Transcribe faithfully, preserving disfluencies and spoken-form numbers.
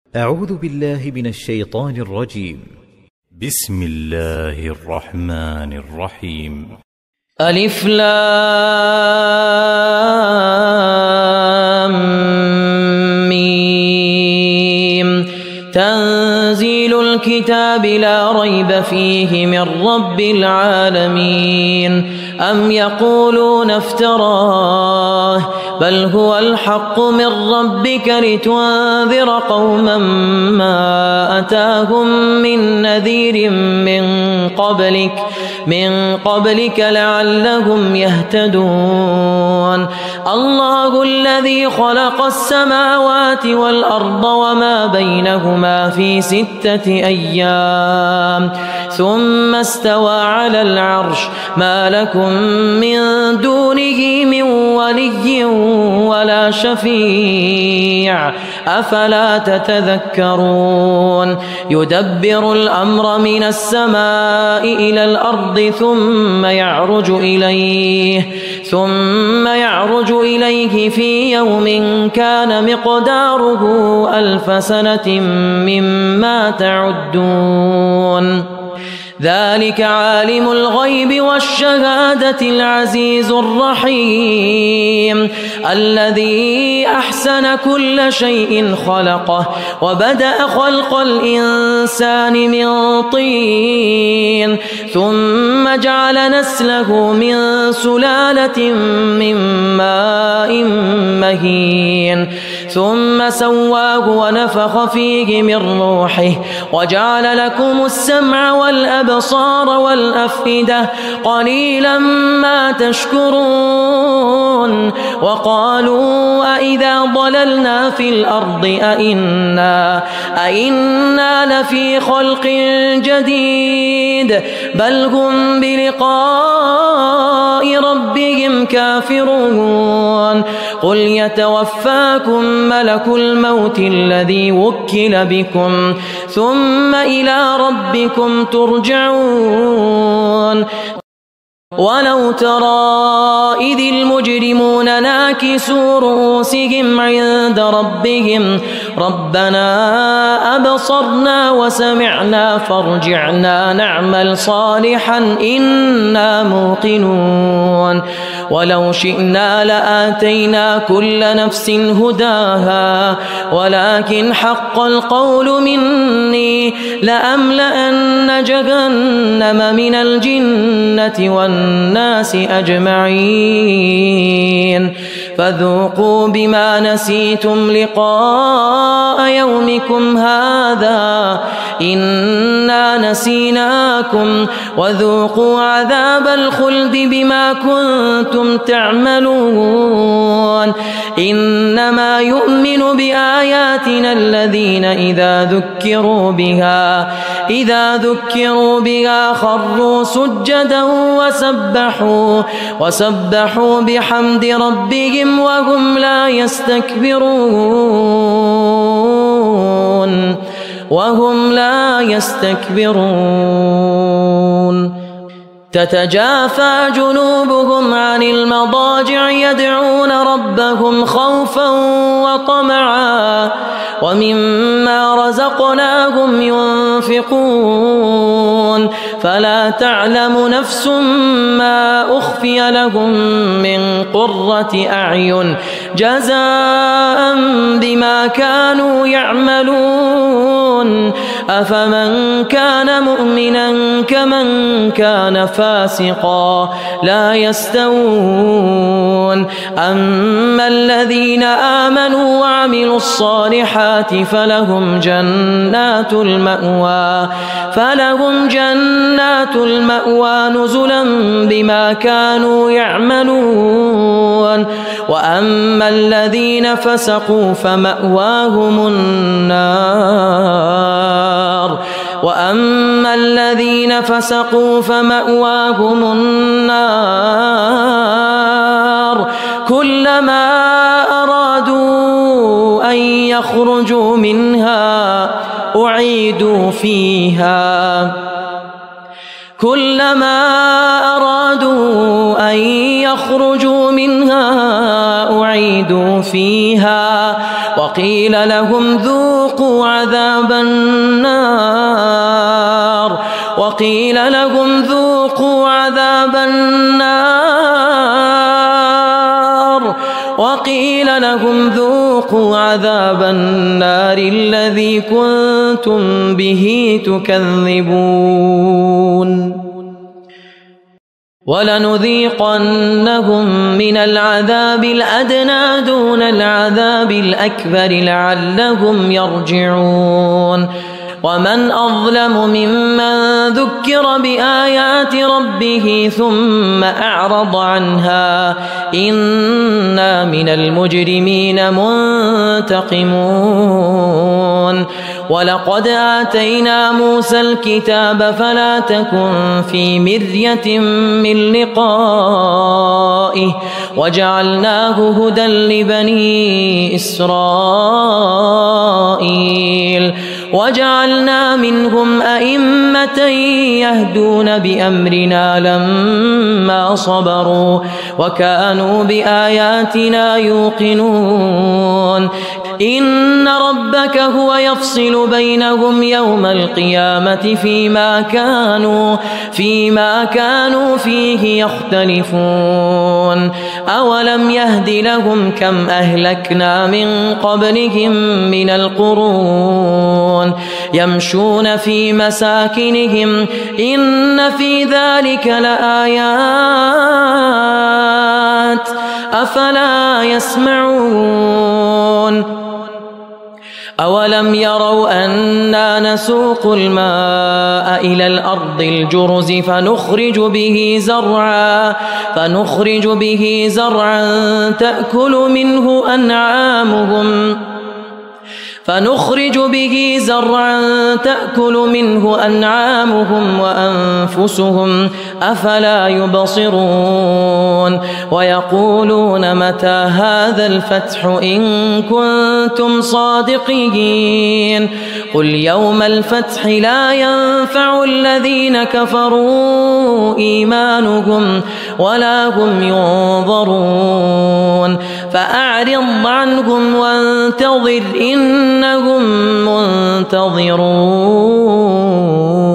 أعوذ بالله من الشيطان الرجيم. بسم الله الرحمن الرحيم. ألف لام ميم. تنزيل الكتاب لا ريب فيه من رب العالمين. أم يقولون افتراه بل هو الحق من ربك لتنذر قوما ما أتاهم من نذير من قبلك من قبلك لعلهم يهتدون. الله الذي خلق السماوات والأرض وما بينهما في ستة أيام ثم استوى على العرش ما لكم من دونه من ولي ولا شفيع أفلا تتذكرون. يدبر الأمر من السماء إلى الأرض ثم يعرج إليه ثم يعرج إليه في يوم كان مقداره ألف سنة مما تعدون. ذلك عالم الغيب والشهادة العزيز الرحيم الذي أحسن كل شيء خلقه وبدأ خلق الإنسان من طين ثم جعل نسله من سلالة من ماء مهين ثم سواه ونفخ فيه من روحه وجعل لكم السمع والأبصار والأفئدة قليلا ما تشكرون. وقالوا أئذا ضللنا في الأرض أئنا أئنا لفي خلق جديد بل هم بلقاء ربهم كافرون. قل يتوفاكم ملك الموت الذي وكل بكم ثم إلى ربكم ترجعون. ولو ترى إذ المجرمون ناكسوا رؤوسهم عند ربهم ربنا أبصرنا وسمعنا فارجعنا نعمل صالحا إنا موقنون. ولو شئنا لآتينا كل نفس هداها ولكن حق القول مني لأملأن جهنم من الجنة والناس أجمعين. فذوقوا بما نسيتم لقاء يومكم هذا إنا نسيناكم وذوقوا عذاب الخلد بما كنتم تعملون. إنما يؤمن بآياتنا الذين إذا ذكروا بها إذا ذكروا بها خروا سجدا وسبحوا وسبحوا بحمد ربهم وهم لا يستكبرون وهم لا يستكبرون. تتجافى جنوبهم عن المضاجع يدعون ربهم خوفا وطمعا ومما رزقناهم ينفقون. فلا تعلم نفس ما أخفي لهم من قرة أعين جزاء بما كانوا يعملون. أفمن كان مؤمنا كمن كان فاسقا لا يستوون. أما الذين آمنوا وعملوا الصالحات فلهم جنات المأوى فلهم جنات المأوى نزلا بما كانوا يعملون. وأما الذين فسقوا فمأواهم النار وأما الذين فسقوا فمأواهم النار كلما أرادوا أن يخرجوا منها أعيدوا فيها كلما أرادوا أن يخرجوا منها أعيدوا أعيدوا فيها وقيل لهم ذوقوا عذاب النار وقيل لهم ذوقوا عذاب النار وقيل لهم ذوقوا عذاب النار الذي كنتم به تكذبون ولنذيقنهم من العذاب الأدنى دون العذاب الأكبر لعلهم يرجعون ومن أظلم ممن ذكر بآيات ربه ثم أعرض عنها إنا من المجرمين منتقمون ولقد آتينا موسى الكتاب فلا تكن في مرية من لقائه وجعلناه هدى لبني إسرائيل وجعلنا منهم أئمة يهدون بأمرنا لما صبروا وكانوا بآياتنا يوقنون إن ربك هو يفصل بينهم يوم القيامة فيما كانوا فيما كانوا فيه يختلفون أولم يهد لهم كم أهلكنا من قبلهم من القرون يمشون في مساكنهم إن في ذلك لآيات أفلا يسمعون أولم يروا أنا نسوق الماء إلى الأرض الجرز فنخرج به زرعا فنخرج به زرعا تأكل منه أنعامهم فنخرج به زرعا تأكل منه أنعامهم وأنفسهم أفلا يبصرون ويقولون متى هذا الفتح إن كنتم صادقين قل يوم الفتح لا ينفع الذين كفروا إيمانهم ولا هم ينظرون فأعرض عنهم وانتظر إنهم منتظرون